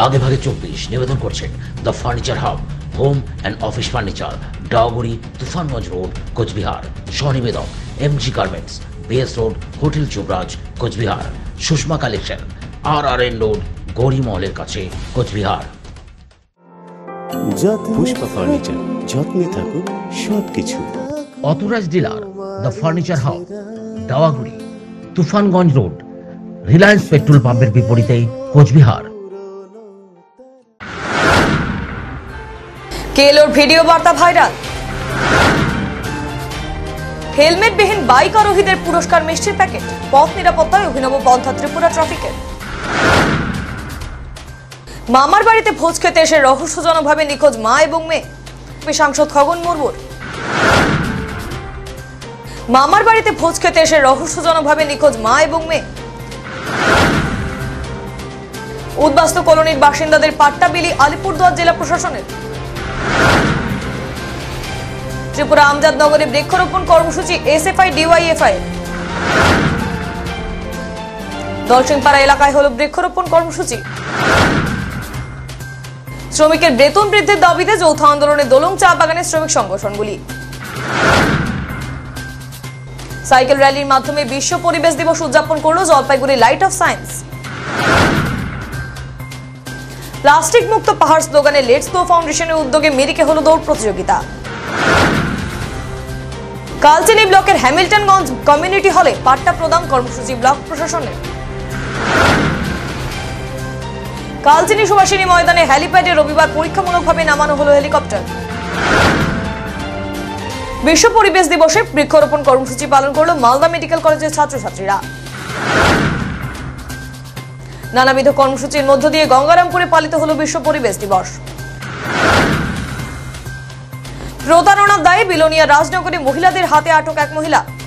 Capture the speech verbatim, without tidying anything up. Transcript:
আগে ভাগে চব্বিশ নিবেদন করছেন the furniture hub, home and office furniture, Daoguri, Tufanganj road, Cooch Behar. স্বনিবেদক MG garments, BS road, hotel Yuvraj, Cooch Behar. Sushma collection, R R N road, Gauri মহলের কাছে, কোচবিহার। পুষ্পা ফার্নিচার, যত্নে থাকুক সবকিছু। Authorised dealer the furniture hub, Dawaguri, Tufanganj road, Reliance petrol পাম্পের বিপরীতে, কোচবিহার। কেলোর ভিডিও বার্তা ভাইরাল। হেলমেটবিহীন বাইক আরোহীদের পুরস্কার মিষ্টির প্যাকেট। পথ নিরাপত্তায় অভিনব পন্থা ত্রিপুরা ট্রাফিকের। মামার বাড়িতে ভোজ খেতে এসে রহস্যজনকভাবে নিখোঁজ মা এবং মেয়ে। সাংসদ খগন মুর্মুর। মামার বাড়িতে ভোজ খেতে এসে রহস্যজনকভাবে নিখোঁজ মা এবং মেয়ে। উদ্বাস্তু কলোনির বাসিন্দাদের পাট্টা বিলি আলিপুরদুয়ার জেলা প্রশাসনের। ত্রিপুরা আমজাদনগরে বৃক্ষরোপণ কর্মসূচি এসএফআই ডিওয়াইএফআই। দলসিংপাড়া এলাকায় হল বৃক্ষরোপণ কর্মসূচি। শ্রমিকের বেতন বৃদ্ধির দাবিতে যৌথ আন্দোলনে দোলং চা বাগানের শ্রমিক সংগঠনগুলি। সাইকেল র্যালির মাধ্যমে বিশ্ব পরিবেশ দিবস উদযাপন করল Jalpaiguri light of science. Plastic মুক্ত পাহাড় স্লোগানে লেটস গো ফাউন্ডেশনের উদ্যোগে মিরিকে হল দৌড় প্রতিযোগিতা। কালচিনি ব্লকের হ্যামিল্টনগঞ্জ কমিউনিটি হলে পাট্টা প্রদান কর্মসূচি ব্লক প্রশাসনের। কালচিনি সুভাষিনী ময়দানে হেলিপ্যাডে রবিবার পরীক্ষামূলকভাবে নামানো হলো হেলিকপ্টার। বিশ্ব পরিবেশ দিবসে বৃক্ষরোপণ কর্মসূচি পালন করল মালদা মেডিকেল কলেজের ছাত্রছাত্রীরা। নানাবিধ কর্মসূচির মধ্য দিয়ে গঙ্গারামপুরে পালিত হলো বিশ্ব পরিবেশ দিবস। প্রতারণার দায়ে বিলোনিয়া রাজনগরে মহিলাদের হাতে আটক এক মহিলা।